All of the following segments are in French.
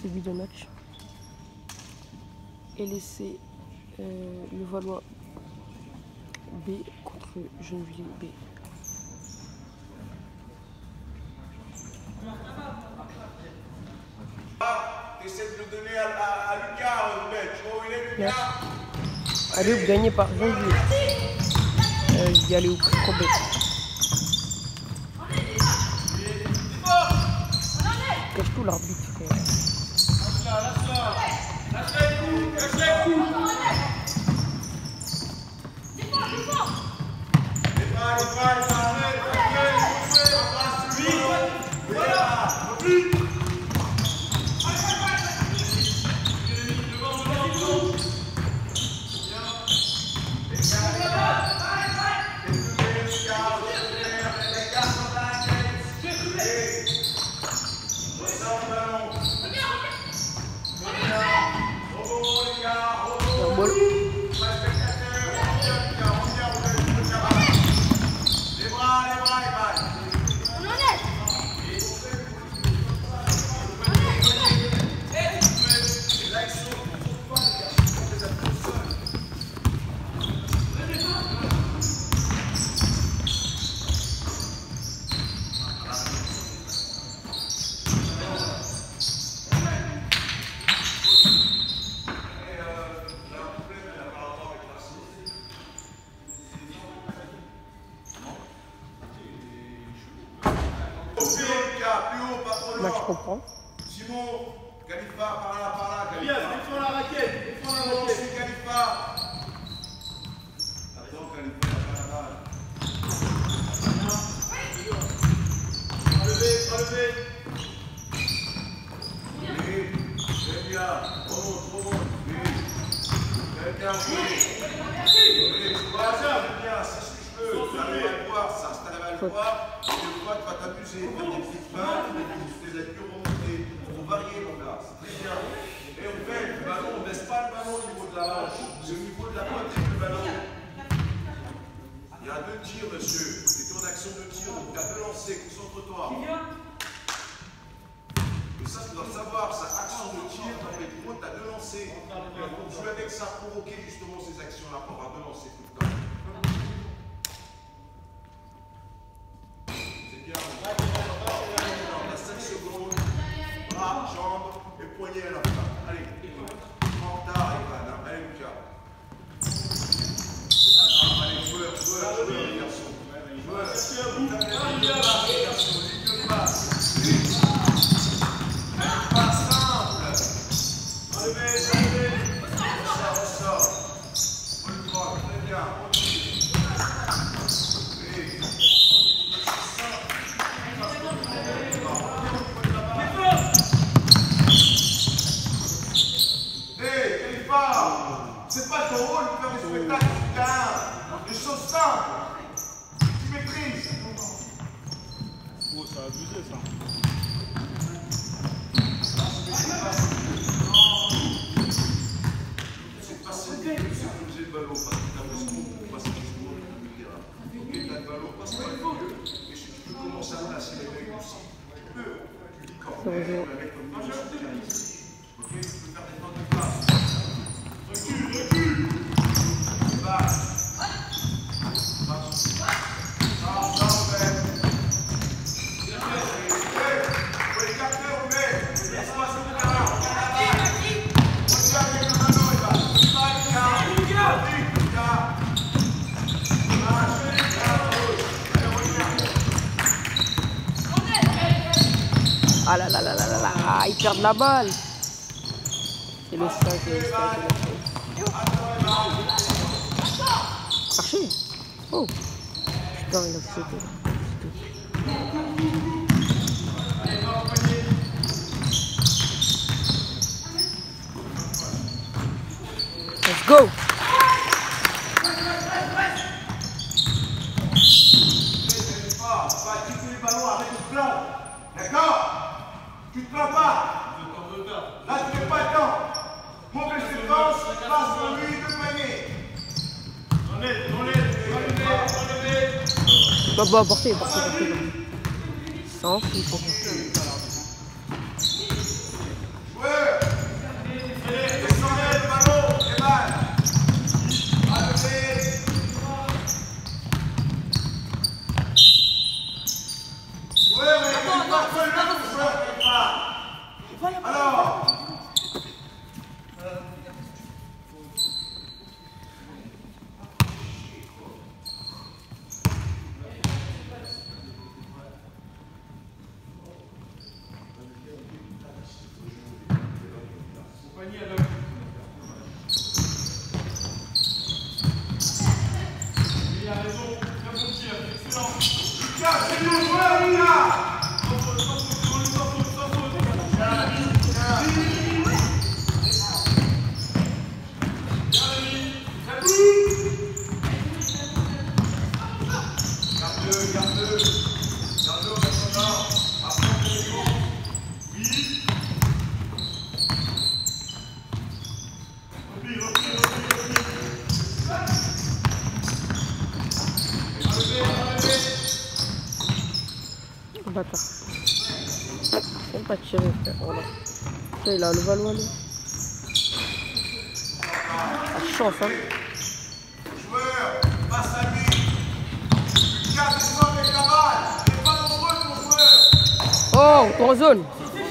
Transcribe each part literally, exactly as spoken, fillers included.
début de match. Et laisser euh, le Valois B contre Gennevilliers B. Essaie de le donner à, à, à Lucas, Ruben. Tu vois où il est, Lucas? Allez, gagné par Gennevilliers. Euh, il y a Léo, trop bête. Cache tout l'arbitre, frère. Là, je comprends. Simon, Khalifa, par là, par là, Khalifa. Yes, défends la raquette, défends la Simon, raquette. c'est Khalifa. Attends, Khalifa, pas la balle. Relevé, relevé. Oui, très bien. Remonte, remonte. Oui. Très bien, oui. Oui, voilà, ça, c'est bien, c'est ce que je veux. Tu arrives à le voir, ça, si tu arrives à le voir, des fois, tu vas t'amuser, faire des petites mains, des appuis remontés. Il faut varier, mon gars, c'est très bien. Et on fait le ballon, on ne baisse pas le ballon au niveau de la hanche, c'est au niveau de la poitrine du ballon. Il y a deux tirs, monsieur. Tu es en action de tir, donc tu as deux lancers, concentre-toi. Et ça, tu dois savoir, ça, action de tir, dans les gros, tu as deux lancers. Donc jouer avec ça, provoquer justement ces actions-là pour avoir deux lancers tout le temps. C'est bien. On a cinq secondes. Bras, jambes et poignets à la fin. Allez. En retard, Ivan. Hein. Allez, Lucas. Allez, joueur, joueur, joueur, les garçons. Joueur. Les garçons, les deux passes. Pas simple. Enlevez, enlevez. Ressort, ressort. On le prend, très bien. C'est pas ton rôle de faire des spectacles sur le terrain. Des choses simples. Tu maîtrises. Oh, ça a abusé ça. C'est facile de poser le ballon parce que tu as besoin de passer justement le terrain. Ok, tu as le ballon, passe pas le milieu. Et si tu peux commencer à placer les mecs aussi, tu peux. Tu dis quand même, tu vas mettre comme ça. Ok, tu peux faire des temps de place. Recule, recule. Passe. Passe. Passe, passe, même. Faut les capter, on met. Laisse-moi sur le terrain. Regarde avec le ballon, il va. Il va, Lucas. Lucas. Lucas. Ah là là là là là là, ah, ils perdent la balle. C'est le stage, c'est le stage, c'est le stage. Marché. Oh. Putain, il a sauté. Let's go. D'accord? Tu te plains pas? Là, tu n'es pas le temps. Mauvaise séquence, passe pour lui, deux paniers. Enlève, enlève, enlève, enlève. Bah, bah, portez, portez, portez. Sans, il faut porter. Joueur. Descendez le ballon, et balle. Allez. Ouais, mais il faut pas que le joueur ne pas. Alors. Il a raison, bien bon tir, excellent. Lucas, c'est nous, joueur, Lucas. Sans faute, sans faute, sans faute, sans faute. Bien, bien. Bien, Rémi. Très bien. Garde-le, garde-le. Garde-le, maintenant. Après, on fait les gros. Oui. Repli, repli, repli, repli. Enlevez, enlevez. Bâtard. Faut pas tirer, frère. Voilà. Ça, il a le ballon, lui. La chance, hein. Joueur, passe à lui. Lucas, descends avec la balle. Il n'est pas nombreux, ton joueur. Oh, t'es en zone.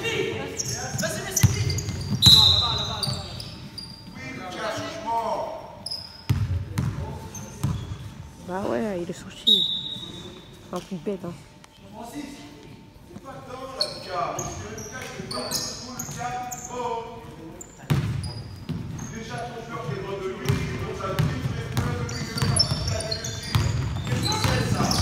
Oui, Lucas, changement. Bah ouais, il est sorti. C'est un truc bête, hein. C'est pas dedans, là, Lucas. Monsieur Lucas, je vais pas tout, Lucas. Oh. Déjà, ton joueur qui est droit de lui, il va te dire, mais plus de lui, il veut pas passer à la dessus. Qu'est-ce que c'est, ça?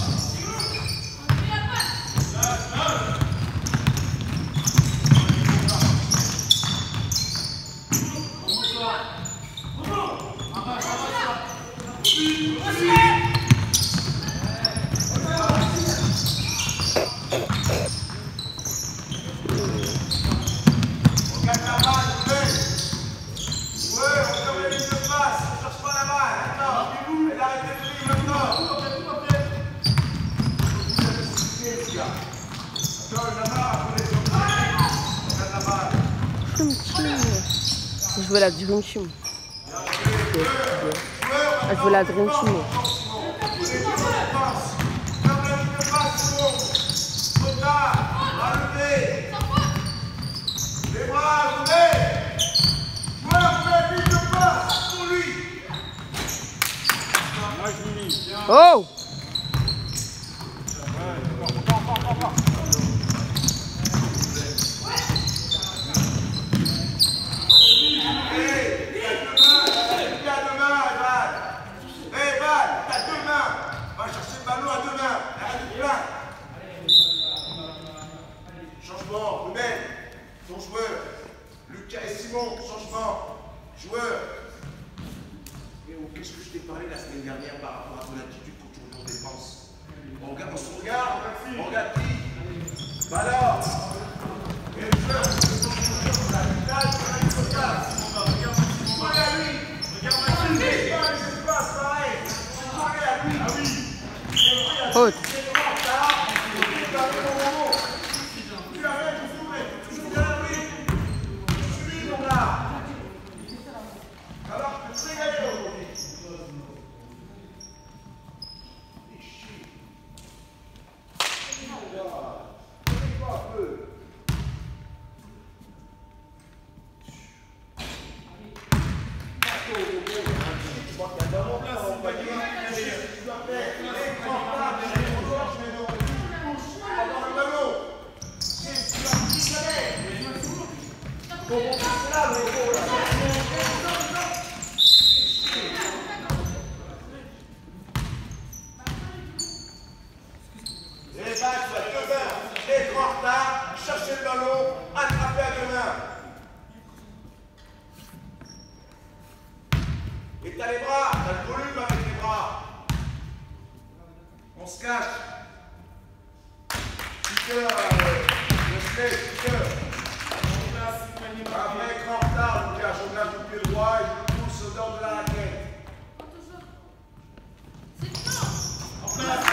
Regarde la balle, fais. Ouais, on ferme les lignes de passe, on cherche pas la balle. Attends, elle a arrêté de briller maintenant. Attends, la barre, on est sur le regarde la balle. Dream Team. Je veux la Dream Team. Ah, je veux la Dream Team. Oh! Changement, Ruben, ton joueur. Lucas et Simon, changement. Joueur. Et oh, qu'est-ce que je t'ai parlé la semaine dernière par rapport à ton attitude quand tu rejoins des dépenses? On regarde, on se regarde, on regarde qui? Bah alors, et le joueur, c'est ton joueur, c'est la finale, c'est la finale. Regarde à lui. Regarde Maxime. Les espaces, pareil. Regarde à lui. Ah oui. Haute. Cherchez le ballon, attrapez à deux mains. Et t'as les bras, t'as le volume avec les bras. On se cache. Kicker, le sled, kicker. Après, écran en retard, Lucas, je regarde le pied droit et je le pousse au nord de la raquette. En place.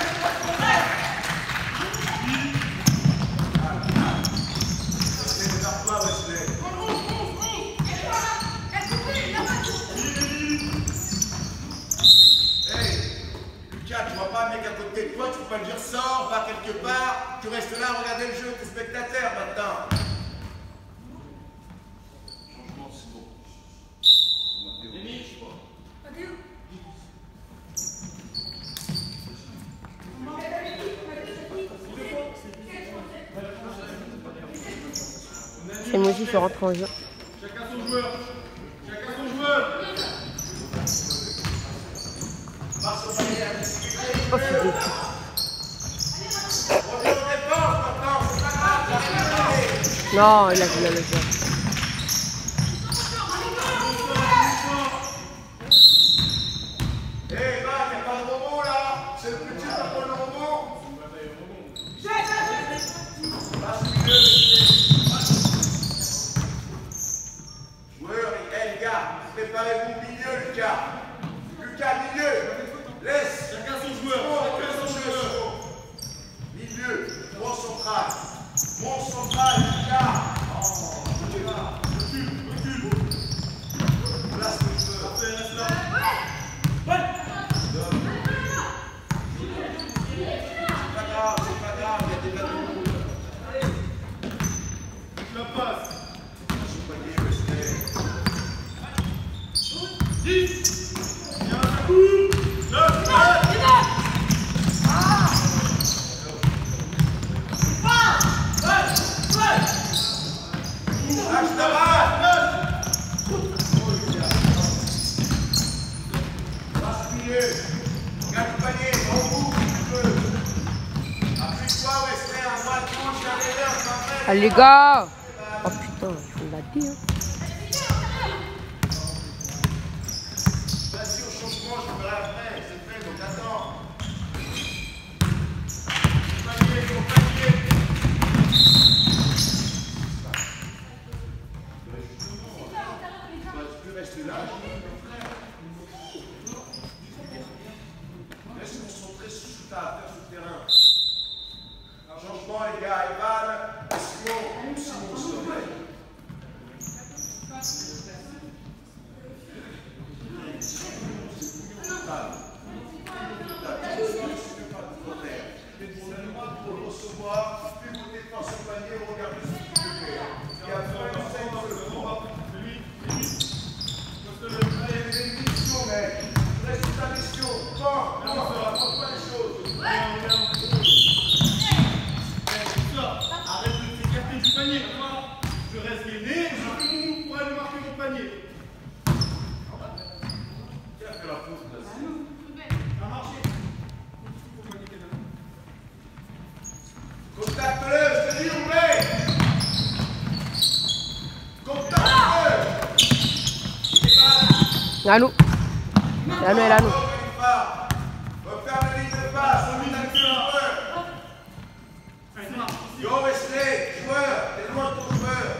sors, va quelque part, tu restes là, regardez le jeu, t'es spectateur maintenant. Changement, c'est bon. C'est moi aussi, je rentre en jeu. Chacun son joueur. Chacun son joueur. Oh, c'est des... Non, il a vu la leçon. Eh, hey, va, il n'y a pas de robot là. C'est le petit qui prend le robot. Joueur, eh les gars, préparez-vous au milieu, Lucas. Lucas, milieu. Laisse. Chacun son joueur. Chacun son joueur. Milieu, mon central. Mon central, Lucas. Oh, recule, recule. Place le jeu. Parfait, reste là. C'est pas grave, c'est pas grave, il y a des ballons. Je la passe. dix. Il y a un coup. neuf. Lâche ta balle. Passe milieu. Regarde le panier, va au bout, tu peux. Appuie-toi, Wesley, à droite, gauche, à l'erreur, ça fait. Allez les gars. Oh putain, il faut la dire. Vas-y au changement, je ferai après, c'est fait, donc attends. Panier, ton panier. Tu peux rester là. Laisse concentrer sur ce que tu as à faire sur le terrain. Changement, les gars, Evan, et Simon, Simon, s'il te plaît. Je reste gainé, je fais mon move pour aller marquer mon panier. Qui a fait la faute là? Ça a marché. Contacte-le, je te dis, ouvrez! Contacte-le! C'est à nous. C'est à nous, elle est à nous. Referme la ligne de passe, contacte-le. Yo, Wesley, joueur, t'es loin de ton joueur.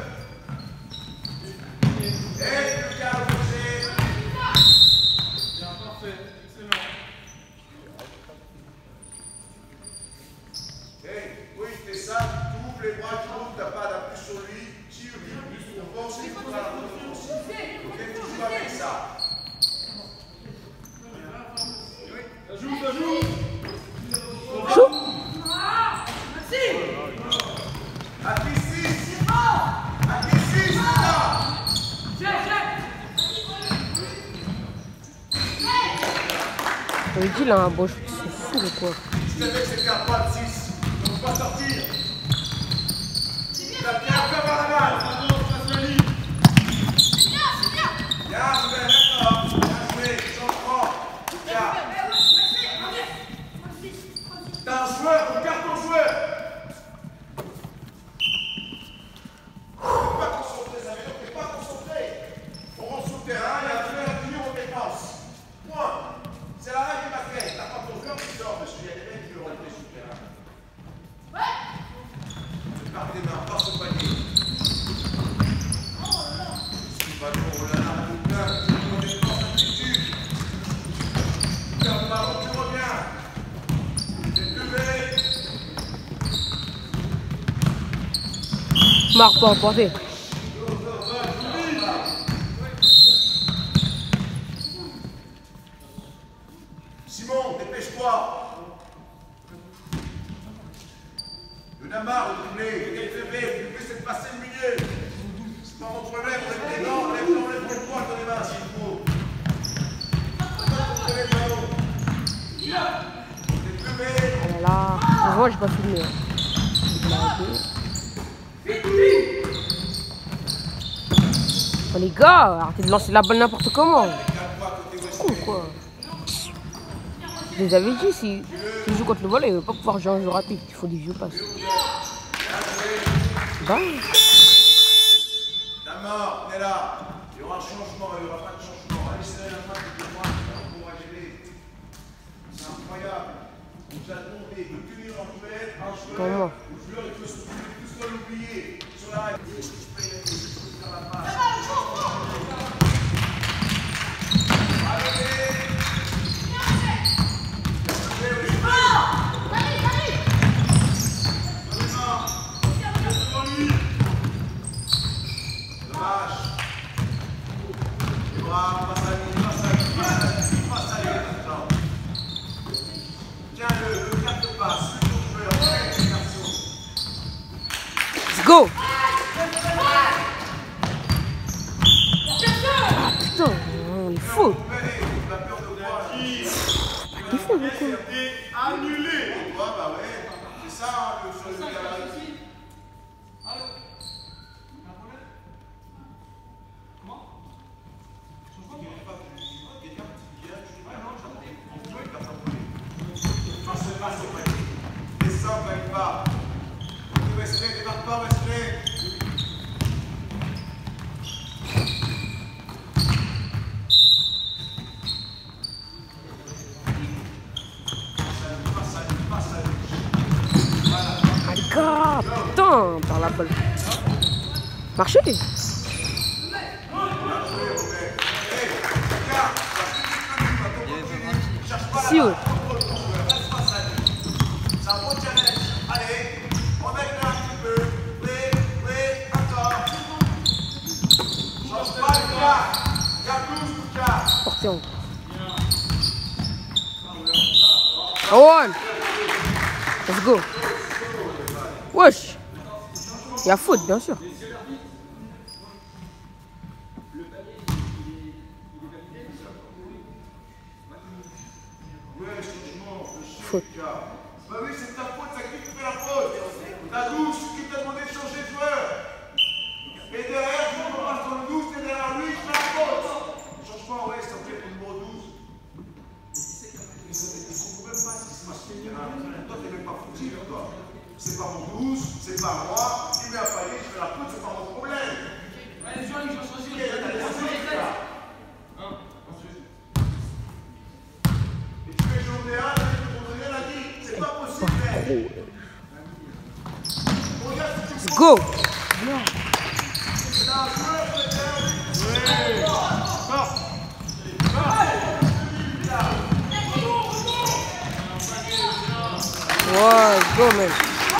Hé, Lucas, Wesley. Bien, parfait, excellent. Hé, oui, fais ça, tu ouvres les bras, tu ouvres, t'as pas d'appui sur lui, tire lui, on pense qu'il faut faire la bonne offensive. Ok, tu joues avec ça. Ça joue, ça joue. Appui six. Appui six, là. On lui dit là, un beau shoot, c'est fou ou quoi? Je savais que c'était un point de six. On ne peut pas sortir. Il a bien un peu par la balle. Pardon, passe la ligne. Bien joué, d'accord. Bien joué, j'en prends. Lucas. T'as un joueur, regarde ton joueur. T'es pas concentré, ça veut dire que t'es pas concentré. On rentre sur le terrain, il y a un joueur qui on dépense. Point. C'est la règle du basket. T'as pas ton joueur qui sort, parce qu'il y a des mecs qui veulent rentrer sur le terrain. Ouais. Par tes mains, passe au panier. Si le ballon, oh là là, Lucas, tu me dépenses un petit tube. Tu perds le ballon, tu reviens. C'est levé. Marque pas emporter. Simon, dépêche-toi. On a marre de dribbler. Le gars il fait bête. Le but c'est de passer le milieu. C'est pas mon problème. On lève les gants, on lève, on lève le poids dans les mains s'il faut. C'est pas ton problème, Mao. C'est plus bête. Oh là là, je vois, j'ai pas filmé. Oh les gars, arrêtez de lancer la balle n'importe comment. C'est con quoi. Je les avais dit, si tu joues contre le volet, il ne va pas pouvoir jouer un jeu rapide, il faut des vieux passes. Bah. D'abord, on est là. Il y aura un changement, il n'y aura pas de changement. Allez, serrez la main de moi, on va gérer. C'est incroyable. On nous a demandé de tenir en joueur, un joueur. Comment? Le joueur, il peut se tout seul oublier sur la règle. Go! Ah putain, on est fou! T'es fou, beaucoup! Annulé! Ouais, bah ouais, c'est ça le sur le gabarit. Allô? T'as un problème? Comment? Changement? Quelqu'un qui vient, je dis ouais, non, j'attends. Oui, t'as pas de problème. Non, c'est pas, c'est pas. Descends, t'arrives pas. Wesley, démarre pas, Wesley. Allez, gars! Putain, par la balle. Marchez! Si, ouais. C'est un bon challenge. Allez, on va être là un petit peu. Oui, oui, encore. Change pas le gars. Garde douze, Lucas. Portez en. One! Let's go! Wesh! Il y a faute, bien sûr. Faute. Bah oui, c'est ta faute, c'est qui qui fait la faute. T'as douze, qui t'a demandé de changer de joueur. Et derrière, je me passe dans le douze, t'es derrière lui, je fais la faute. Change pas, ouais, s'il te plaît, pour le numéro douze. Je comprends même pas ce qui se passe sur le terrain. Toi, t'es même pas foutu, toi. C'est pas mon douze, c'est pas moi. Il met un palier, je fais la faute, c'est pas mon problème. Les gens, ils ont choisi. Et tu fais jouer au terrain, rien à dire. C'est pas possible. Let's go! Ouais, let's go, man.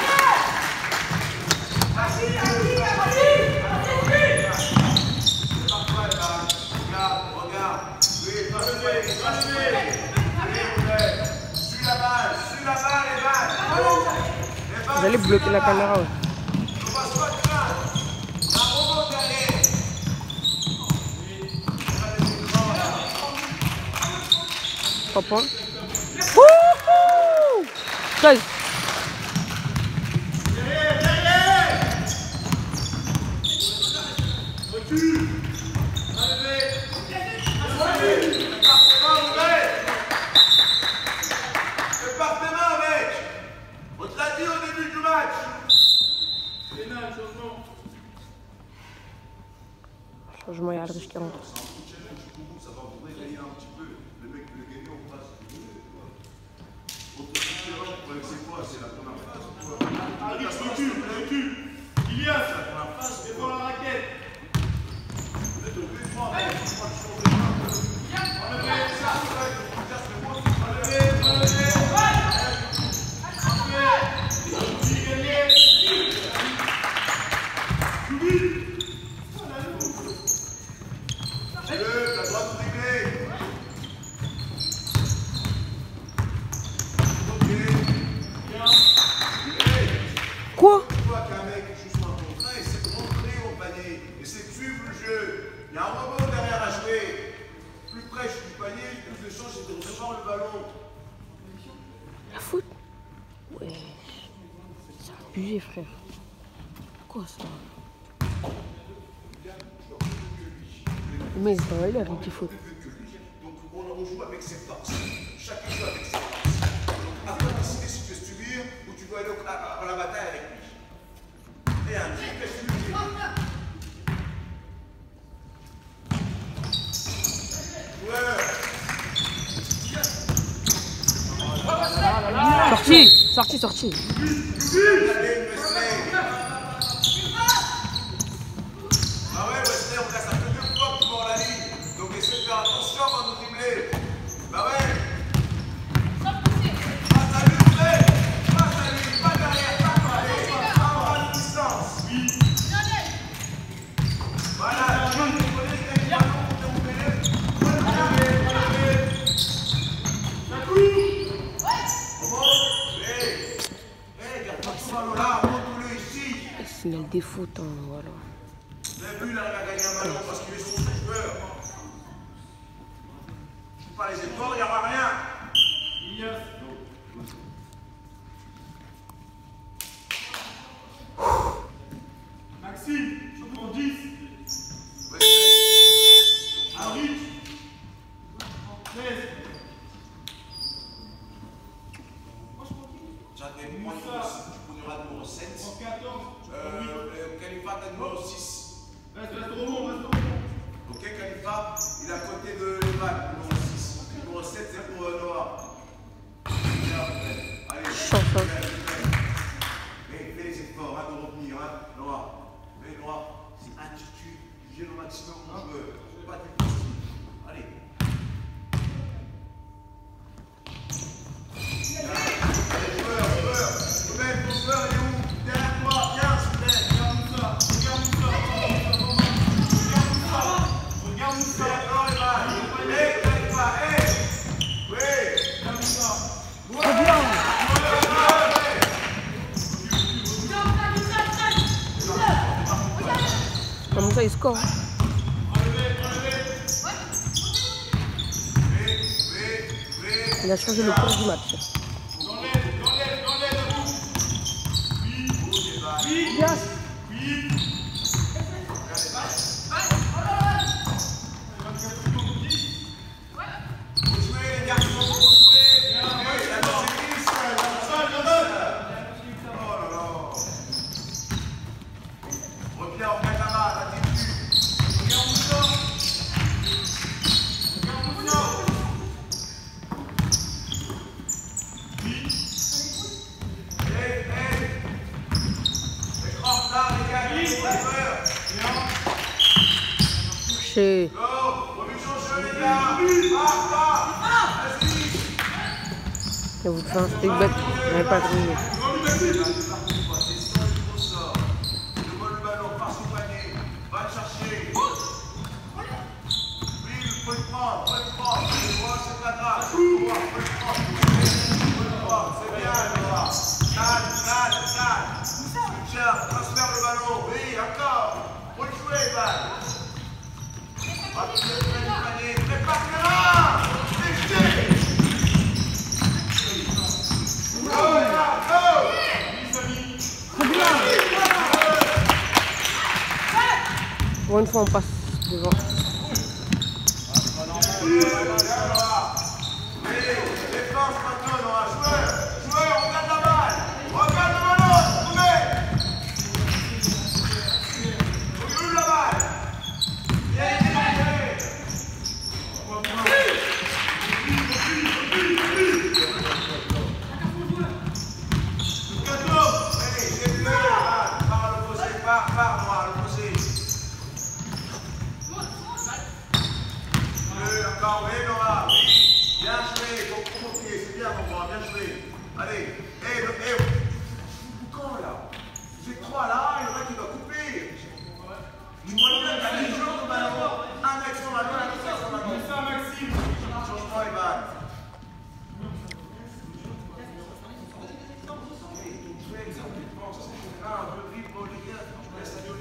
Vous allez bloquer la caméra. Ouais. Trois points. Wouhou! treize. Changement, il y a Aldrich qui rentre. Ça va vous réveiller un petit peu. Le mec peut le gagner en face. C'est quoi? C'est la première phase. Aldrich, recule, recule. Ilias, défends la raquette. Quoi? c'est de recevoir le ballon. La faute? Ouais. C'est abusé, frère. Quoi ça? Mais ça va, il a une petite faute. Donc on, on joue avec ses forces. Chacun joue avec ses forces. Donc à toi de décider si tu veux subir ou tu veux aller au, à, à, à la bataille avec lui. Et un truc, qu'est-ce que tu veux dire? Sorti, sorti, sorti. Ah ouais, Wesley, on casse un peu deux fois pour voir la ligne. Donc essaie de faire attention avant de dribbler. Bah ouais. Passe à lui, Wesley. Passe à lui, pas derrière, pas par allez. Pas en distance. Oui. Voilà, tu vois, tu connais ce qu'il y a pour te rouler. Relevez, relevez. Ça court. Comment? Hé. Hé, garde pas ce ballon là, montre-le ici. Signal des fautes, hein, voilà. Vous avez vu, là, il a gagné un ballon parce qu'il est sur son joueur. Je ne fais pas les efforts, il n'y aura rien. Yes. Maxime, je prends dix. Ouais, Arbitre. treize. j'en ai moins de tu prendras le numéro sept. Je prends quatorze. Euh, Khalifa, t'as le numéro six. Reste, reste au rond, reste au rond. Ok, Khalifa, il est à côté de Evan, le numéro six. Le numéro sept, c'est pour euh, Noah. Bien, allez, Chanson. fais fais les efforts hein, de revenir, hein, Noah. Mais Noah, c'est attitude, j'ai le maximum mon joueur. Pas difficile. Allez. Allez, joueur, joueur. Ruben, ton joueur, il est où? Derrière toi, viens, s'il te plaît. Regarde ça, regarde ça. Regarde ça. D'accord, Evan. Hé, Khalifa, hé. Oui. Regarde ça. Très bien. Comme ça, il score. Il a changé le cours du match. Yes. Vous jouez, les garçons, vous jouez. Oui, la danse est glisse. Oh là là. Reviens, on gagne la balle, attitude. Regarde où ça. Regarde où ça. Hey, hey. C'est en retard, les gars, il faut faire. Chez. Go, remission sur les gars. Pars, pars. Vas-y. Et vous faites un stick bet. Vous n'avez pas trouvé. Demande le ballon, par son panier. Va le chercher. Oui, il faut le prendre, faut le prendre. C'est pas grave. Faut le prendre. Faut le prendre. C'est bien, Noah. Calme, calme, calme. Tiens, transfère le ballon. Oui, encore. Faut le jouer, Evan. Va te mettre le panier. Prépare-le. Déchire. Go, là, go. Pour une fois, on passe devant. Défense maintenant, Noah. Joueur, joueur, regarde la balle. Regarde le ballon, trouvez. Ouvre la balle. Viens, viens, viens. Allez, c'est bleu. Pars à l'opposé, pars, pars, Noah, à l'opposé. Bleu, encore, oui, Noah, oui. Bien joué, faut provoquer, c'est bien, mon grand, bien joué. Allez, hé, hé, quand là? Vous êtes trois là, il y en a qui doit couper. Du moins, bien, t'as les joueurs de ballon. Un mec sur la main, un autre mec sur la main. Ça, Maxime. Changement, Evan. Un peu vite, pour les gars. Laisse la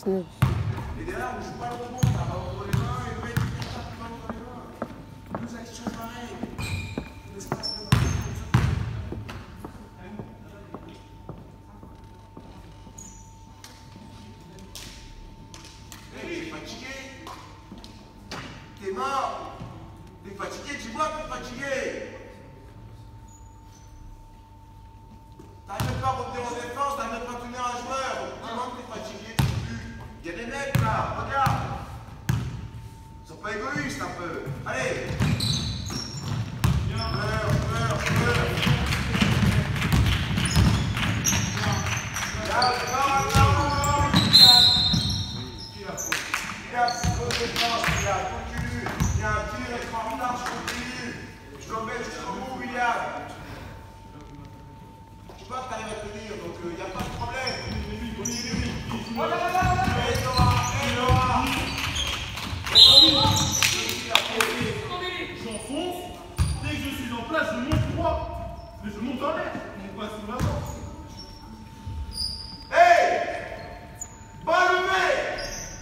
snug. Et derrière, on joue pas le rebond, ça va entre les mains et le mec qui tape pas entre les mains. Deux actions pareilles. L'espace de hey, t'es fatigué. T'es mort. T'es fatigué, dis-moi que t'es fatigué. T'arrives même pas à revenir en défense, t'arrives même pas à tenir un joueur. Dis-moi que t'es fatigué, tu peux plus. Il y a des mecs là, regarde. Ils sont pas égoïstes un peu. Allez. Joueur, joueur, joueur. Regarde, regarde, regarde. Regarde, c'est trop de défense, regarde, continue. Il y a un tir, écran en retard, je continue. Je dois mettre jusqu'au bout, William. Je vois que tu arrives à tenir, donc il euh, n'y a pas de problème. Oh là là là là. Hé Noah, hé Noah. J'enfonce, dès que je suis en place, je monte droit. Mais je monte en l'air, mon pas sous la main. Hé, pas levé.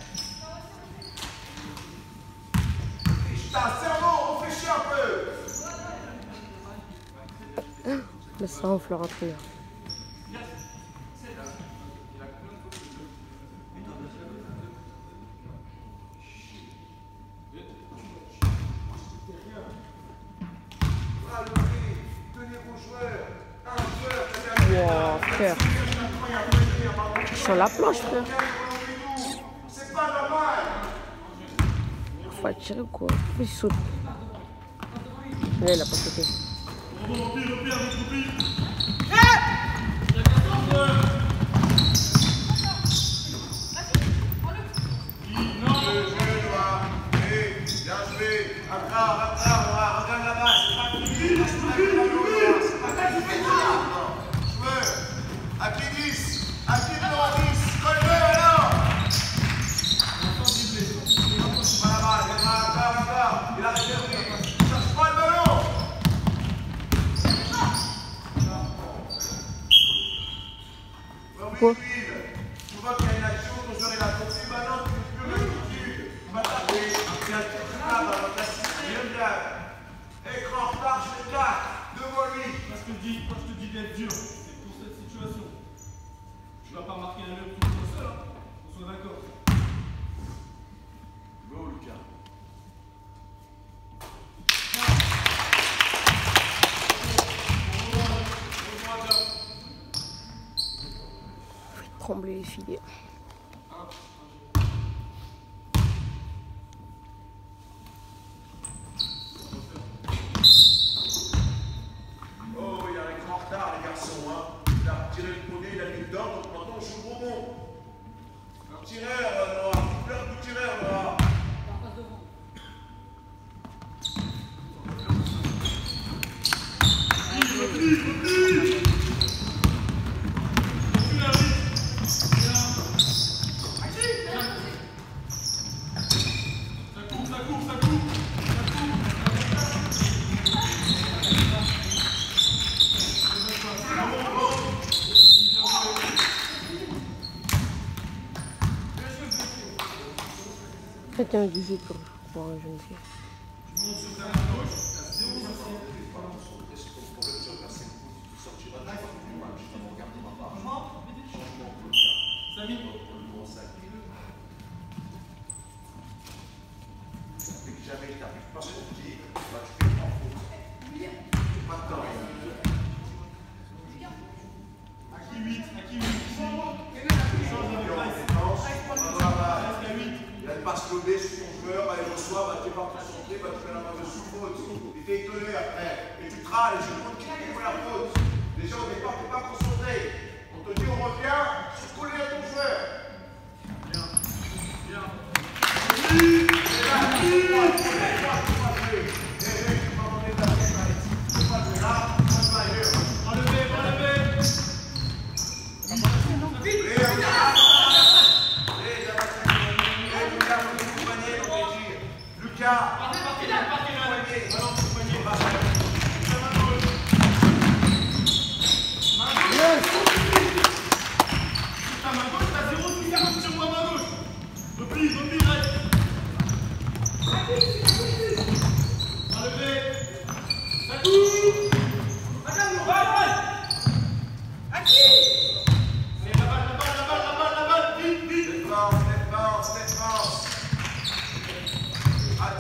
T'as un cerveau, réfléchis un peu. Le sang enfle rentrer. Wow, frère. Sur la planche, frère. C'est pas normal. Faut attirer ou quoi? Il saute. Là, il a pas sauté. Bien joué. Encore, encore, regarde là-bas. C'est pas fini. C'est pas fini. Joueur. À qui dix? À qui numéro dix? Colbert alors. Pas la balle. Il a encore, encore. Il a réservé. Il cherche pas le ballon. Quoi? Tu vois qu'il y a une action, ton joueur il a tourné le ballon, tu ne peux plus l'habitude. Il va taper. Il y a un tir de là, dans la sixième blague. Écran en retard, je l'écarte. Devant lui. Moi je te dis, moi je te dis d'être dur. C'est pour cette situation. Tu vas pas marquer un mur tout seul, hein. On soit d'accord. Go Lucas. Trembler les filets. Oh, il arrive en retard, les garçons. Hein. Il a retiré le poney, il a mis dedans, donc maintenant on joue le rebond. Un tireur, Noah. Plein de tireurs, Noah. Faites un du jeu pour, pour un jeune fille. Samy. Jamais tu n'arrives pas à sortir, bah, tu fais en faute. Pas de temps. À qui huit? À qui huit? Il a une passe lobée sur son joueur, bah, il reçoit, bah, tu es pas concentré, bah, tu fais la main dessus, faute. Il t'est étonné après. Et tu te râles, et je compte qui fait la faute. Déjà au départ, tu n'es pas concentré. On te dit on revient, tu te colles à ton joueur. Bien. Bien. Et là, tu vois, tu vois, tu vois, tu vois, tu vois. Eh, mec, tu vas demander ta tête, allez. Tu vas jouer là, tu vas jouer ailleurs. Enlevez, enlevez. Et regarde. Lucas, Partez, partez là, partez là. poignet, Balance le poignet. va. Main gauche. Ta main gauche, t'as zéro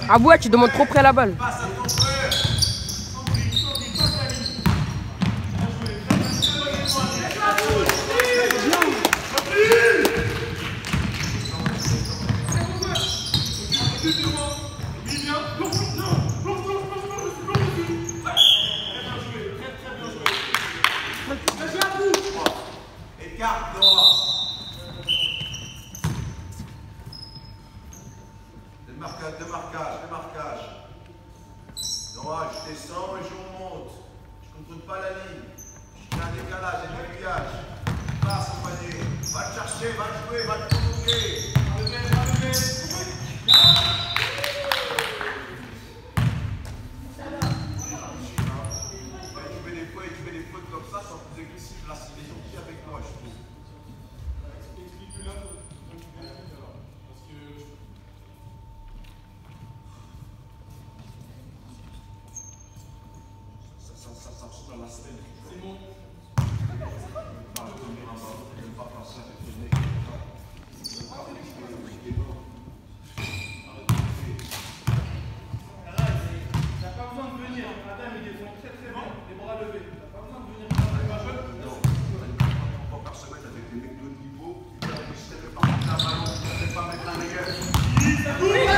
Ah ouais, tu demandes trop près la balle. Passe à ton frère. Écarte droit. Démarquage, démarquage, démarquage. Droit, je descends et je remonte. Je ne contrôle pas la ligne. Je fais un décalage, un aiguillage. Passe au panier. Va te chercher, va te jouer, va te provoquer. Va lever, va lever. C'est bon. T'as pas besoin de venir. Adam, il défend très très bien. Les bras levés. T'as pas besoin de venir. Non. On va par semaine avec des mecs de haut niveau. Tu vas réussir à faire un ballon. Tu vas pas mettre un dégât.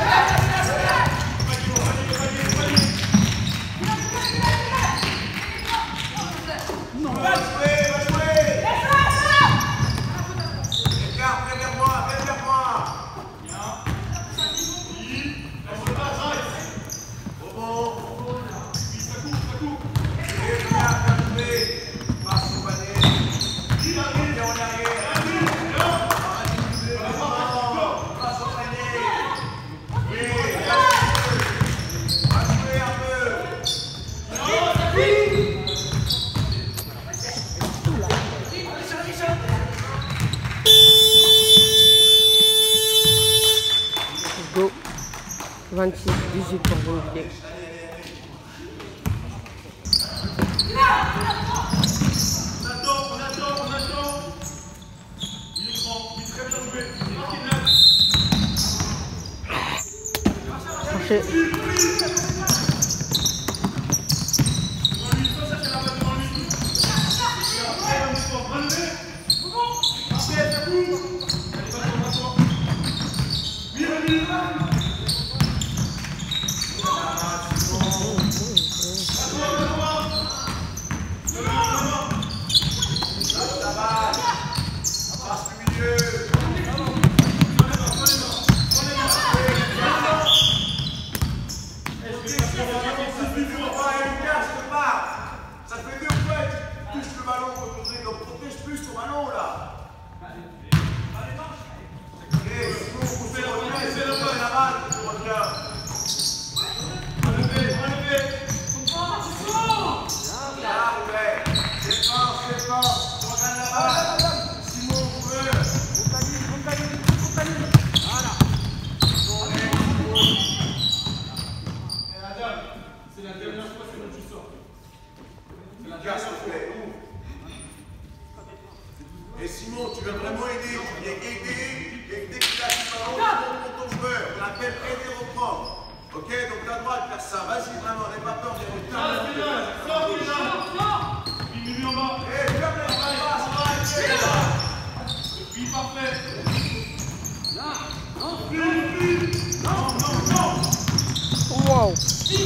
Go. vingt-six dix-huit pour Montpellier. On attend, on attend, on attend. Il est grand, il est très bien joué. Il est neuf. Chercher. Devant lui, soit chercher la balle devant lui. Et après, on est fort. Relevé. Après, ça court. Allez, va toi, va toi. Oui, oui, oui. Et Simon, tu veux vraiment aider, tu viens aider, et dès qu'il a du ballon, tu montes ton joueur. On l'appelle aider reprendre. Ok, donc t'as le droit de faire ça. Vas-y, vraiment, n'aie pas peur des retards. Sors, Pénal. Il met en bas. Eh, ferme les bras, Oui, parfait. Non, non, non. Wow.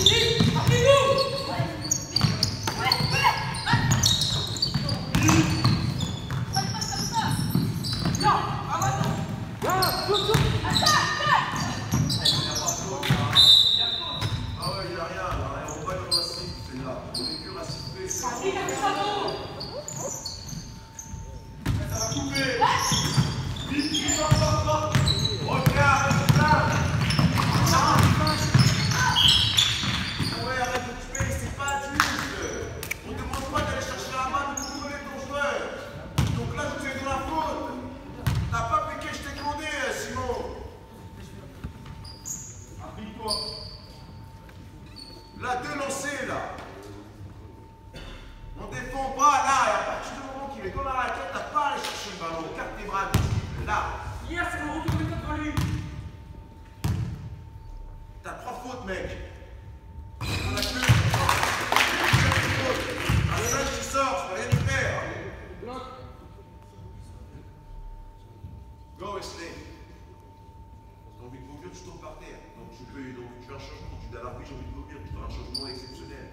La deux lancée là. On défend pas là, et à partir du moment qu'il est dans la raquette, t'as pas à aller chercher le ballon. Carte tes bras visibles là. Hier, c'est le retour contre lui. T'as faute, mec. On a que. Un seul qui sort, je peux rien y faire. Go, Wesley. J'ai envie de vomir, tu tombes par terre. Donc tu peux, donc tu fais un changement. Tu dis à l'arbitre, j'ai envie de vomir, tu fais un changement exceptionnel.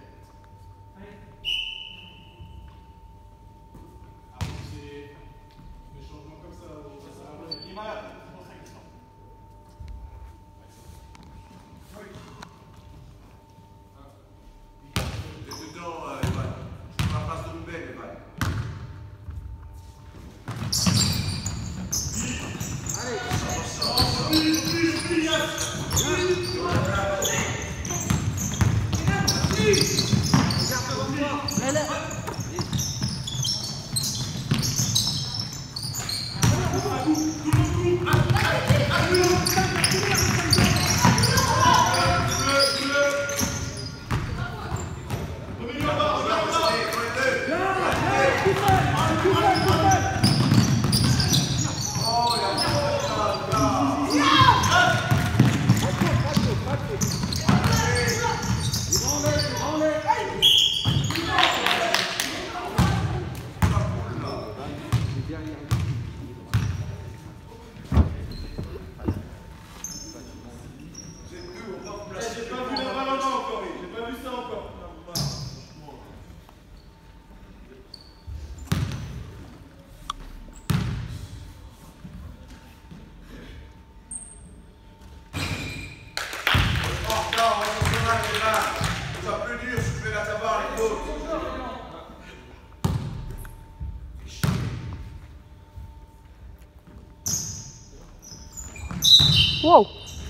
Wow!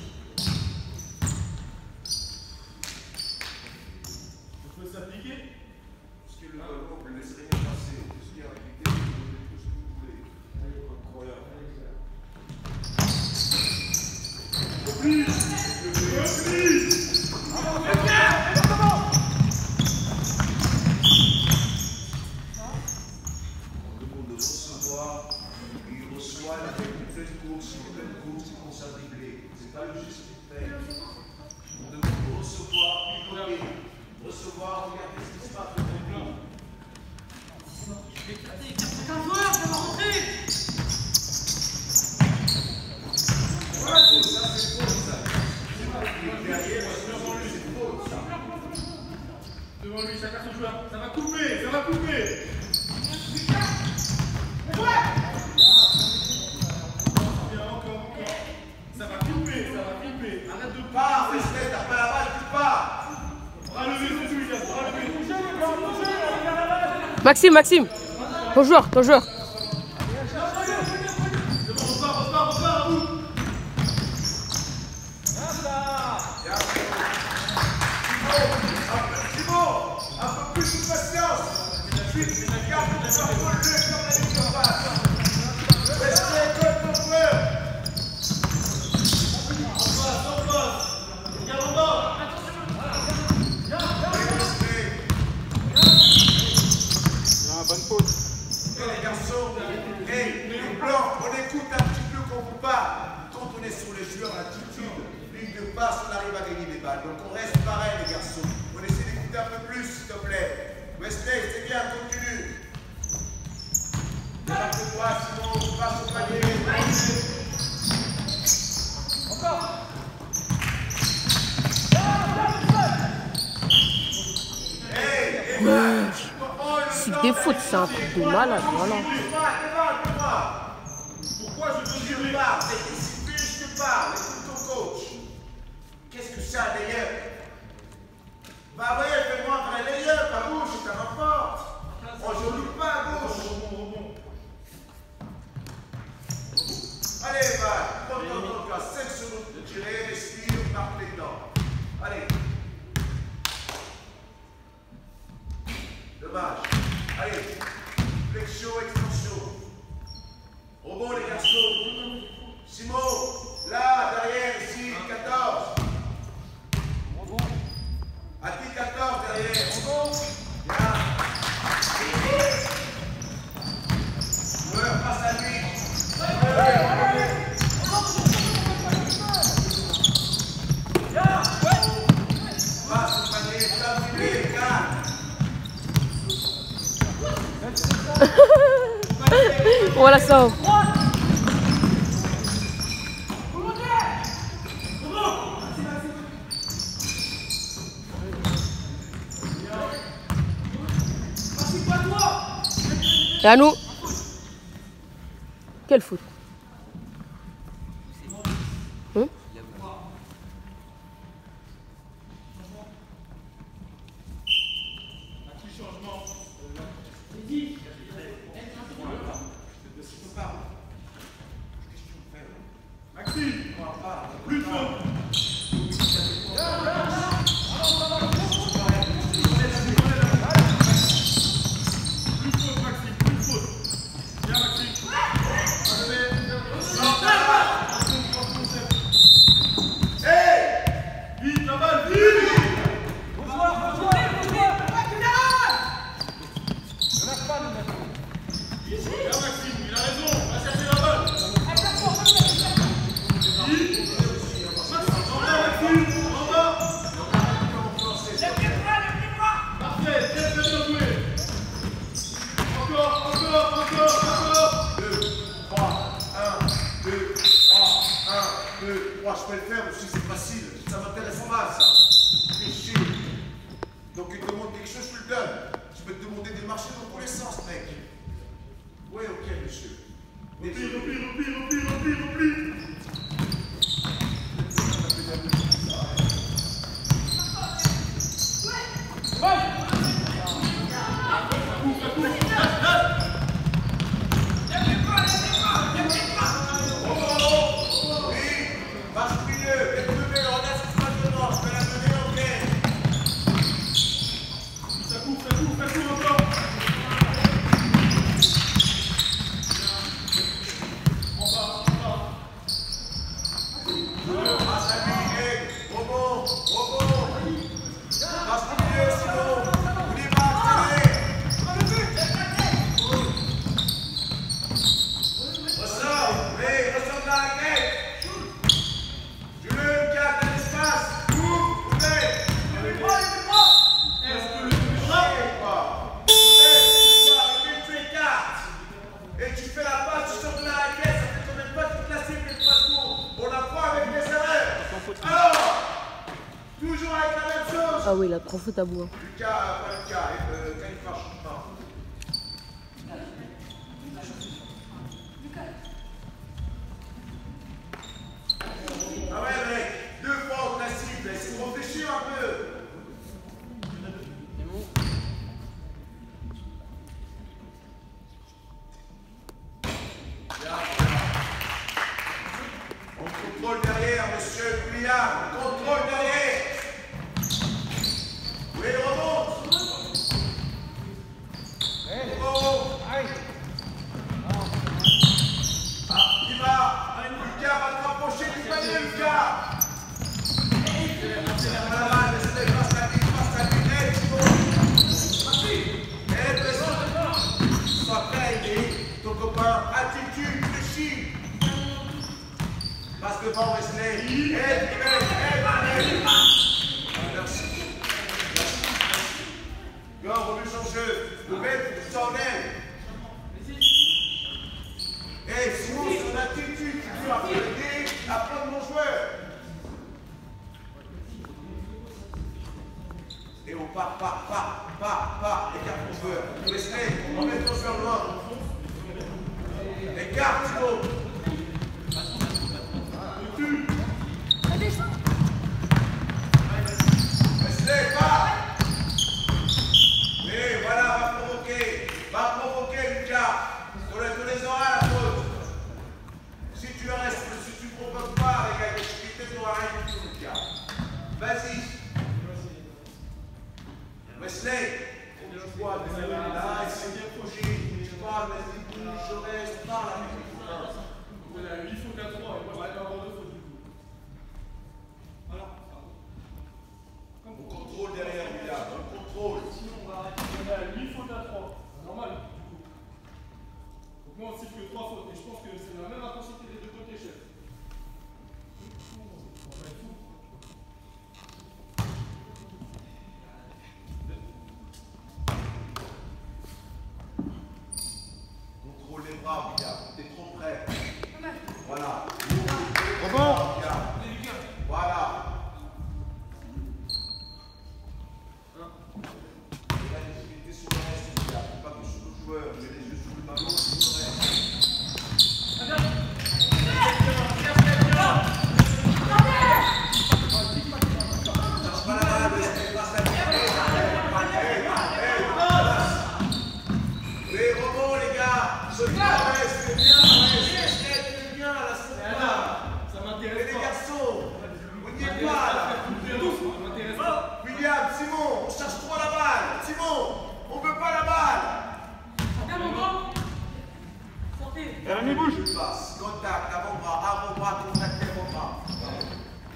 Il faut s'appliquer. Parce que le ballon, on ne laisse rien passer. Tout ce qui est appliqué, vous pouvez tout ce que vous voulez. Incroyable. On demande de recevoir. Il reçoit avec une pleine course, une pleine course, il commence à dribbler. C'est pas le juste fait. On demande de recevoir, puis bloquer. Recevoir, regardez ce qui se passe dans le plan. Un joueur, ça va rentrer. Voilà, ça c'est faute ça. Derrière, devant lui, c'est faute ça. Devant lui, chacun son joueur. Ça va couper, ça va couper. Ça va couper, ça va couper. Arrête de Pars, Wesley, t'as pas la balle, tu pars. bras levé, c'est tout, Lucas. Bras levé. Maxime, Maxime! Ton joueur, ton joueur! C'est bon, on part, on part, on part, à bout. Thibaut, un peu plus de patience. Suite, regarde, tu vas voler comme la ligne de passe. Wesley, colle ton joueur. Bonne faute. Hey les garçons, hey, les blancs, on écoute un petit peu quand vous parle. Quand on est sur les joueurs, l'attitude, ligne de passe, on arrive à gagner des balles. Donc on reste pareil les garçons. On essaie d'écouter un peu plus s'il te plaît. Wesley, c'est bien, continue. Démarque de toi, Simon, passe au panier. Encore. Hey, Evan, Si des fautes, c'est un truc de malade, voilà. Pourquoi je peux Je tirer? parle, c'est discipline, je te parle, écoute ton coach. Qu'est-ce que c'est un layup? Bah ouais, fais-moi un vrai layup à gauche, ça m'importe. On joue pas à gauche. Allez, va, prends ton temps, tu as cinq secondes de tirer, respire, marque les dents. Allez. Dommage. Allez, flexion, extension. Rebond les garçons. Simon, là, derrière, ici, quatorze. À qui quatorze derrière. Bien. Joueur, passe à lui. Joueur. On la sauve. Et à nous. Quel foot. Hum? Maxime, plus de faute. Je peux le faire aussi, c'est facile. Ça m'intéresse pas, ça. C'est chier. Donc il te demande quelque chose, je te le donne. Je peux te demander de marcher dans tous les sens, mec. Oui, ok, monsieur. Repli, repli, repli, repli, repli, repli. Ah oui, il a trop faute à bout. Lucas, pas Lucas, euh, Khalifa, pas. Ah ouais, mec, deux fois au classique, laissez me réfléchir un peu. On contrôle derrière, monsieur Bouillard, on contrôle derrière. Oui, remonte. Oh, aïe. Ah, il va. Lucas va te rapprocher du panier, Lucas. Voilà, laisse-les, passe la ligne, passe la ligne. Aide, Thibaut. Aide, laisse-le. Sois prêt, il est ton copain. Attitude, réfléchis. Passe devant, Wesley. Aide, aide, aide, aide. Merci. Go, remue son jeu. Le mec, tu t'en aides. Hé, Simon, son attitude, tu dois aider à prendre mon joueur. Et on part, part, part, part, part. Écarte mon joueur. Wesley, on met ton joueur loin. Écarte, Thibaut. Wesley, part. Et voilà, va provoquer, va provoquer Lucas. On a tous les oreilles à la faute. Si tu restes, si tu ne provoques pas avec agressivité, tu n'auras rien du tout, Lucas. Vas-y. Wesley, tu vois, là, c'est bien projet. Tu parles, vas-y, bouge, je reste, parle avec les copains.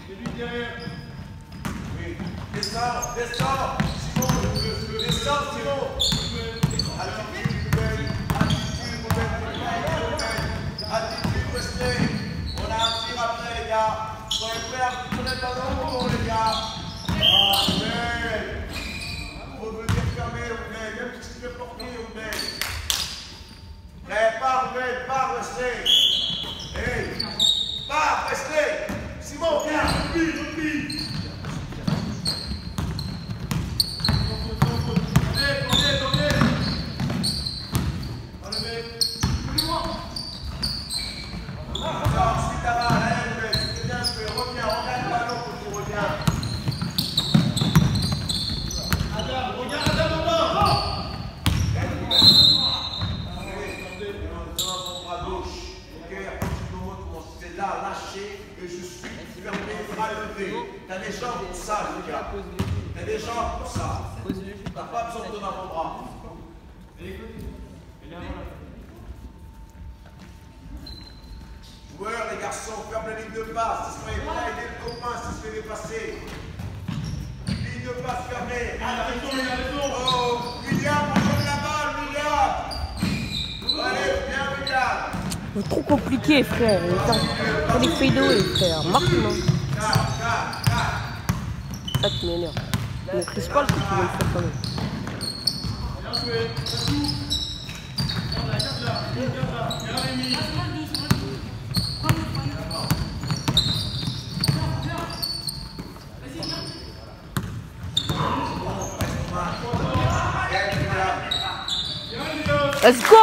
Oui. Descends, descends. Simon, descends, Simon. Attitude, Ruben. Attitude, Ruben. Attitude, Wesley. On a un tir après, les gars. Soyez prêts à tourner le ballon pour les gars. Ah, Ruben. Faut venir fermer, Ruben. Même si tu veux porter, Ruben. Prêt, pars, Ruben. Pars, Wesley. Hey. Pars, Wesley. Simon, viens. Replie, replie. T'as des gens pour ça, les gars. T'as des gens pour ça. T'as pas besoin de ton avant-bras. Joueurs, les garçons, ferme la ligne de passe. Si soyez prêts à aider le copain si se fait dépasser. Ligne de passe fermée. Oh, William, on donne la balle, William. Allez, viens, William. C'est trop compliqué, frère. C'est des fadeaways, frère. Marque-moi. Ça qui m'énerve. Ne maîtrise pas le coup, tu vas le faire quand même. Bien joué, c'est tout. Regarde là, regarde là, regarde là. Bien Rémi. Let's go!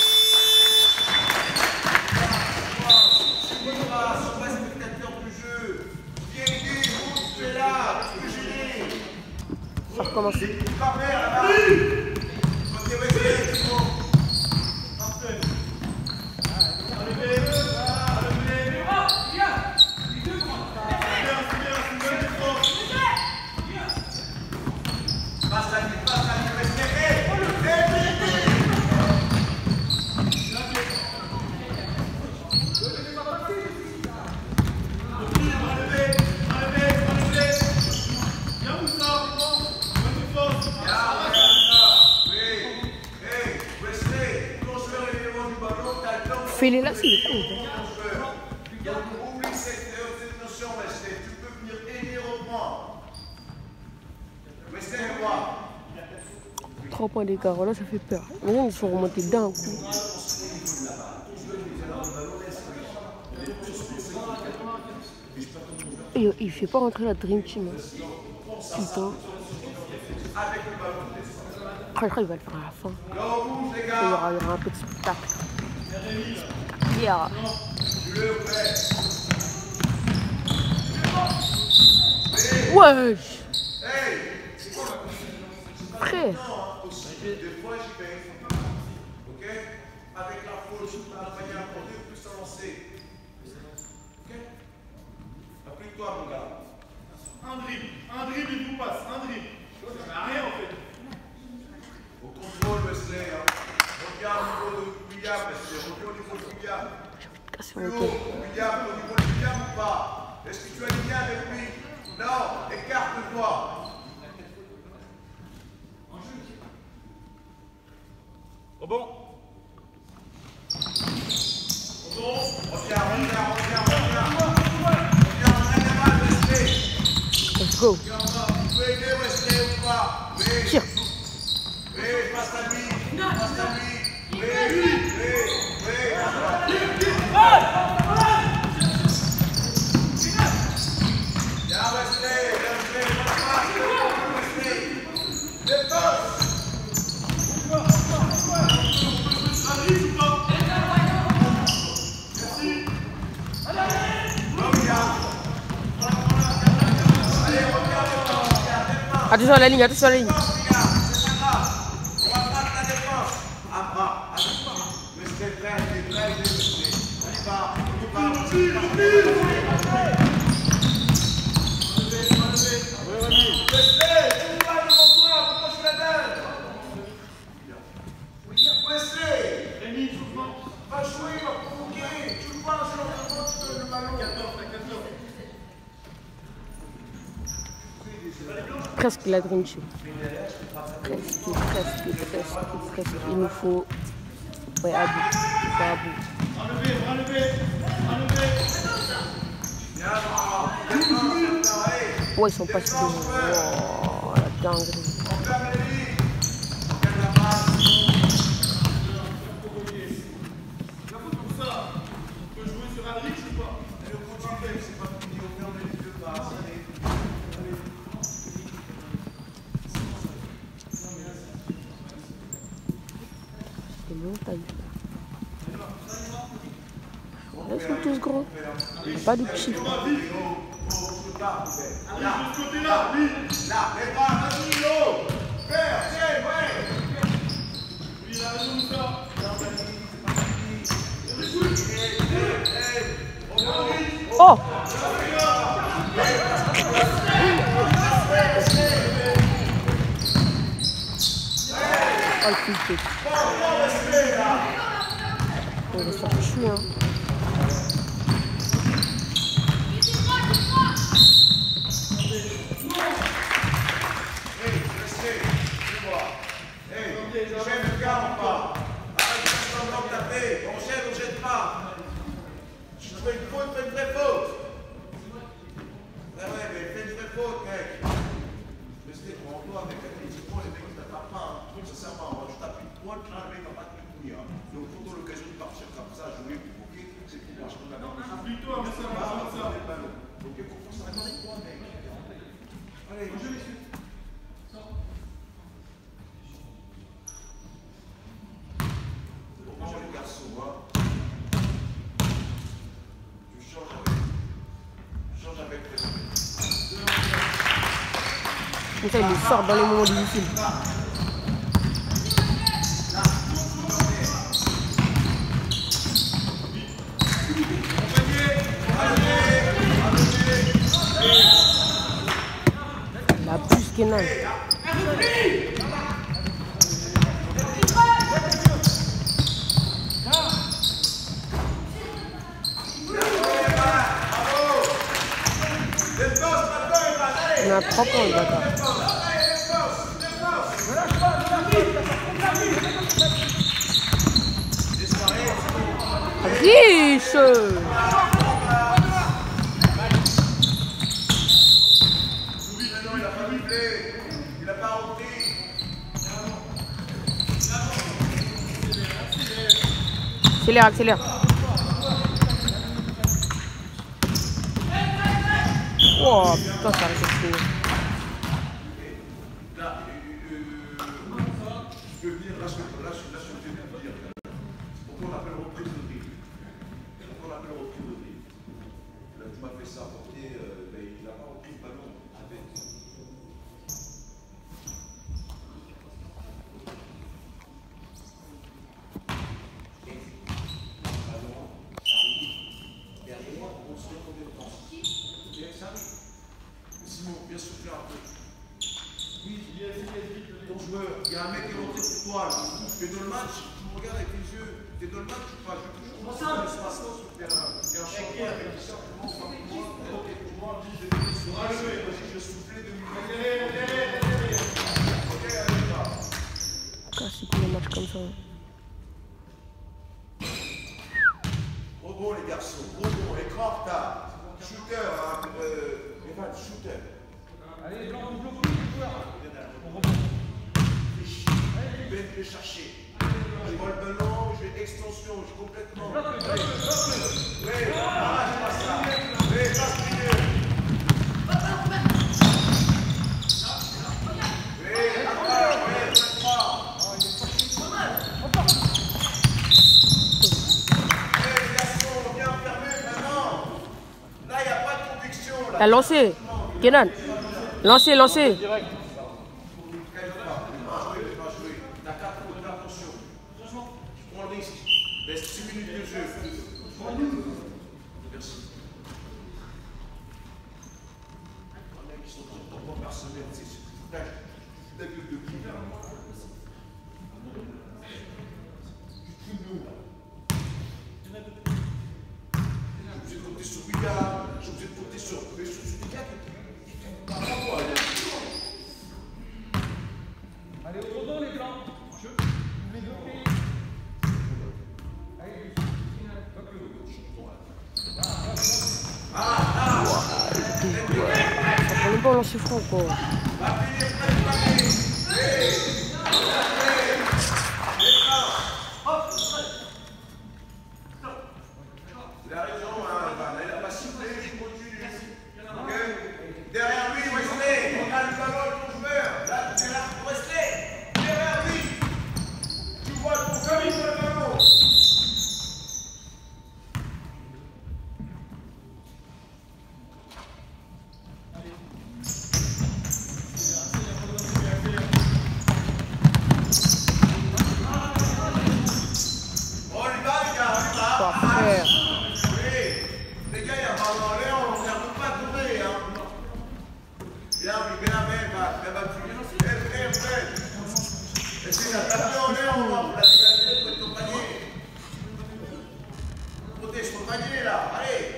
Ça recommence. Fais-les là, c'est le con. Oublie cette notion, Wesley. Tu peux venir aider au point. Wesley, moi. Trois points d'écart, là ça fait peur. Maintenant ils sont remontés d'un coup. Et il fait pas rentrer la Dream Team. Hein. Putain. Après, après il va le faire à la fin. Il y aura, il y aura un peu de spectacle. Yeah. Wesh. Frère. Des fois, j'y vais. Ok? Avec la faute, je peux accompagner un peu plus à lancer. Ok? Applique-toi, mon gars. Un dribble, un dribble, il vous passe, un dribble. Ça n'a rien en fait. Au contrôle, Wesley. Hein. Regarde au niveau de William, Wesley. Regarde au niveau de William. Casse Plus mon haut, tête. William, au niveau de William ou pas? Est-ce que tu as des liens avec lui? Non, écarte-toi. Au bon. Au bon. Reviens, reviens, reviens, reviens. Reviens, reviens, reviens, Wesley. Let's go. Tu peux aider Wesley ou pas? Oui. Tire. Oui, passe à lui. Passe à lui. Oui, oui, oui, oui. Viens, Wesley, viens, Wesley, passe, Wesley. Défense. Attention à la ligne, attention à la ligne. Va jouer, va provoquer. Tu le passes, tu le ballon. presque la drinché. Presque, presque, presque, presque. Il nous faut. Ouais, à bout. C'est à bout. Enlevez, enlevez, enlevez. Ouais, ils sont pas super. Oh, la dinguerie. C'est montagne. Là, ils sont tous gros. Il n'y a pas de petits. Allez, de ce côté-là, oui. Là, les bras, vas-y, l'eau. Faire, tiens, ouais. Oui, il a raison, Moussa. Oh! Oh, le filtre. Oh, il est sorti, hein. Comme ça, il nous sort dans les moments difficiles. La plus qu'Enan. Il a trois points, le bâtard. Riche! Accélère, accélère. Oh putain, ça reste fou. Il y a un mec qui est rentré pour toi, tu es dans le match, tu me regardes avec les yeux, tu es dans le match, tu passes toujours dans l'espace sur le terrain. Il y a un champion avec qui simplement, simplement, vas-y, je soufflais de minuit. C'est cool les matchs comme ça. Trop bon les garçons, trop bon, écran en retard. Shooter, hein, euh, Evan, shooter. Allez, blanc, blanc, blanc, on reprend. Je vais le chercher. Je vois le ballon, je vais extension, je complètement. Oui, arrache pas ça. Oui, passe milieu. Oui, après, oui, trois. Oui, les garçons, bien fermés maintenant. Là, il n'y a pas de conviction. T'as lancé, Kenan. Lancez, lancez. Reste six minutes de jeu. Merci. Un mec qui sont trois fois par semaine, c'est la gueule de qui là? Du tout nous. Je suis obligé de compter sur William, je suis obligé de compter sur. Mais je suis des gars qui. Par rapport à lancer franc quoi. Il a raison, hein, il n'a pas sifflé, il continue. Ok. Derrière lui, Wesley, on a le ballon, ton joueur. Là, tu es là pour Wesley. Derrière lui. Tu vois ton famille sur le ballon. On lui va, les gars, on lui va. Parfait. Les gars, il y a un ballon en l'air, on ne peut pas tomber. Hein. Bien, oui, bien, bien, bien battu. Bien, bien, bien. Essaye de taper en l'air, on va pour la dégager, près de ton panier. Protège ton panier, là. Allez.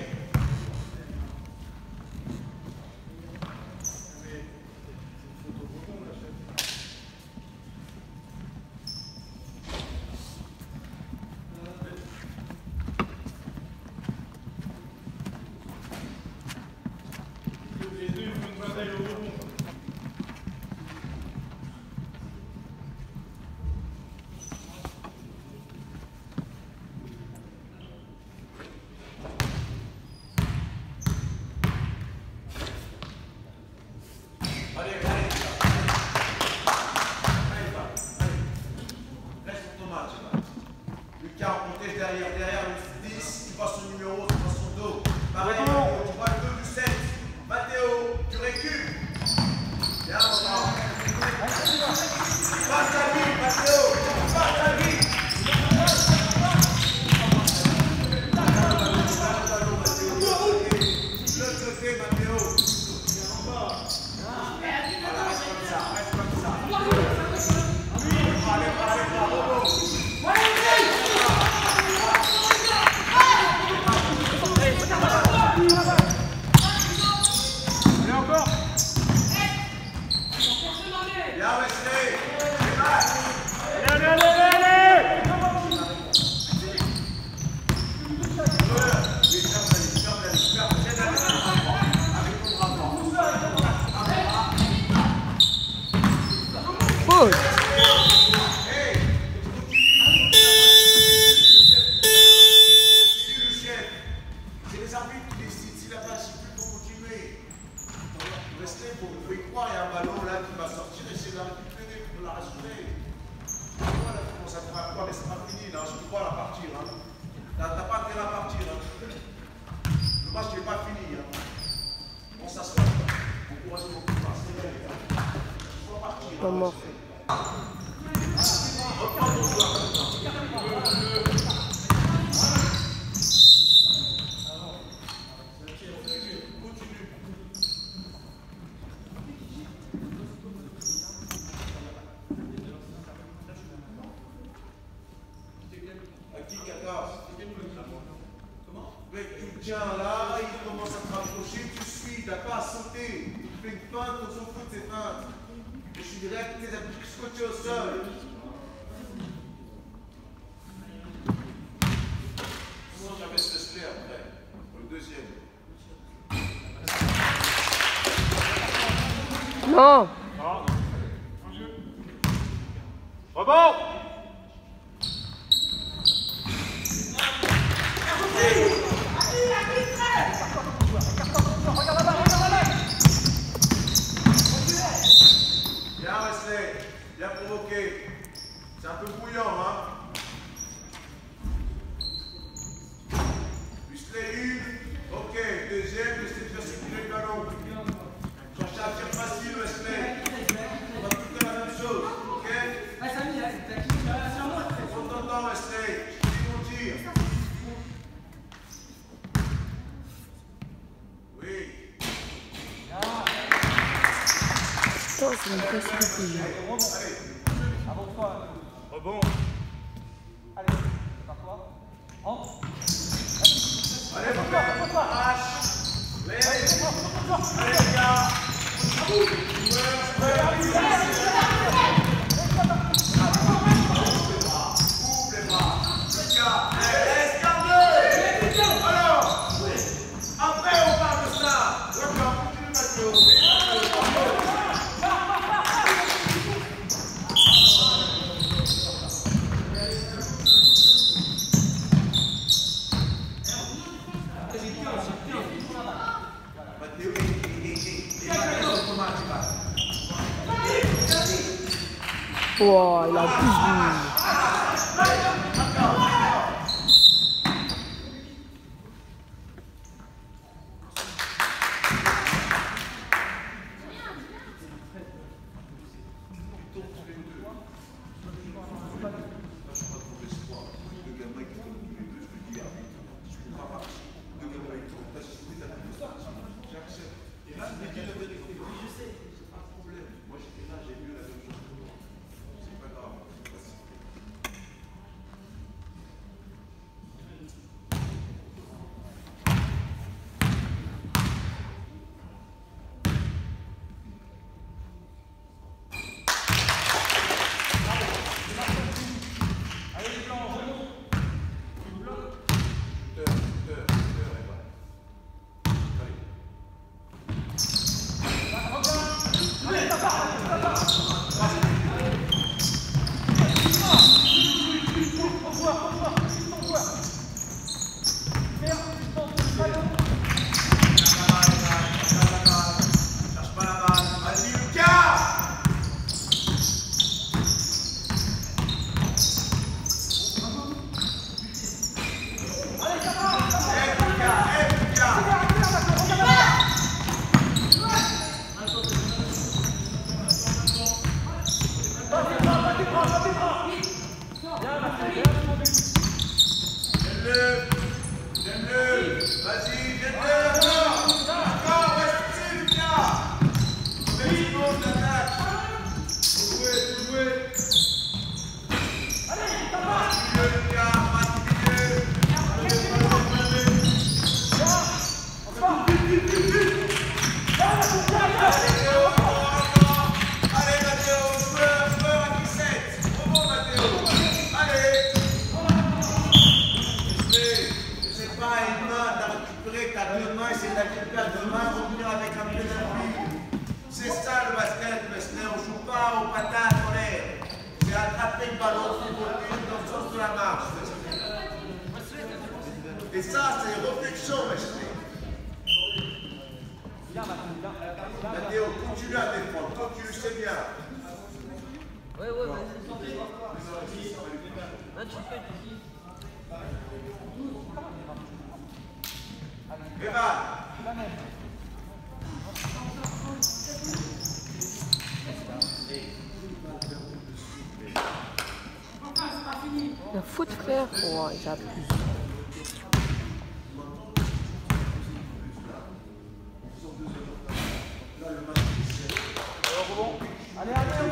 Les deux, ils font une bataille au rebond. Allez, allez. Allez, va. Allez. Reste pour ton match, là. Lucas, on protège derrière, derrière le dix, tu passes son numéro, tu passes son dos. Pareil, Mathéo, tu vois le deux du sept. Mathéo, tu récupères. Bien, mon grand. Passe ta vie, Mathéo. Passe ta vie. Le côté, Mathéo. Voilà, reste comme ça, reste comme ça. Allez, allez, allez, Robo. Allez, encore. Bien, Wesley. Démarre. Allez, allez, allez, allez. Oui, ferme la ligne, ferme la ligne, ferme, tiens la ligne. Avec ton bras fort. Faute. Hey, continue. C'est lui le chef. C'est les arbitres qui décident. S'il n'a pas sifflé, il faut continuer. Restez, il faut y croire. Il y a un ballon là qui va sortir. Essayez de la récupérer pour la rassurer. Voilà comment ça prend à quoi, mais c'est pas fini là. Je ne peux pas la partir. Hein. T'as pas intérêt à partir. Hein. Le match n'est pas fini. Hein. On s'assoit. On pourra se reprendre. C'est bien, les gars. Il faut partir. Pas mort. Reprends ton joueur maintenant. À qui quatorze? Comment? Mais tu le tiens là, il commence à te rapprocher, tu suis, t'as pas à sauter. Tu fais une feinte, on s'en fout de ces feintes. Je suis direct, tes appuis scotchés au sol. Sinon, jamais se laisse faire après. Pour le deuxième. Non. Non. Rebond. Bien Wesley, bien provoqué. C'est un peu bouillant, hein. Wesley une. Ok, deuxième, laissez faire circuler le ballon. Cherchez un tir facile, Wesley. On va tout faire la même chose, ok? Prends ton temps, Wesley. Je dis mon tir. Oui. Putain, c'est une facilité. Rebond. Allez, mon père, arrache. Allez, allez, les gars. Ouvre les bras. Les gars, laisse garder. Alors, après, on parle de ça. D'accord, continue, Mathéo. Oh, il a plus c'est ça le basket, Wesley. On ne joue pas aux patates en l'air. C'est attraper le ballon sur le côté dans le sens de la marche. Et ça, c'est réflexion, Wesley. Mathéo, continue à défendre, toi tu le sais bien. Ouais, ouais, vas-y. Là, tu fais. Evan. Le foot, frère, oh, j'abuse. Allez, allez, allez,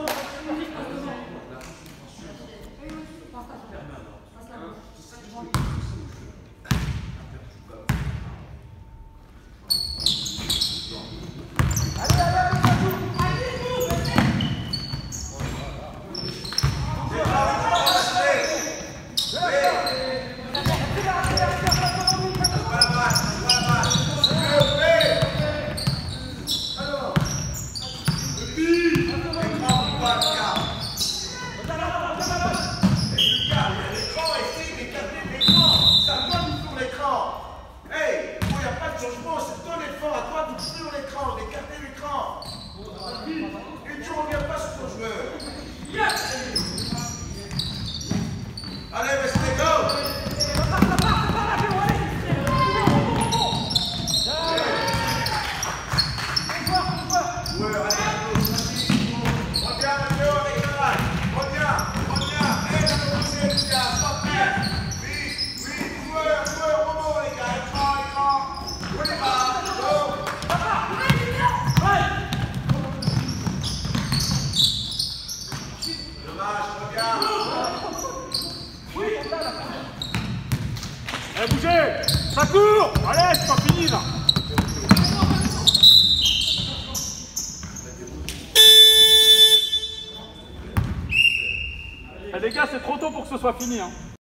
Allez, bougez! Ça court! Allez, c'est pas fini là! Eh, les gars, c'est trop tôt pour que ce soit fini. Hein.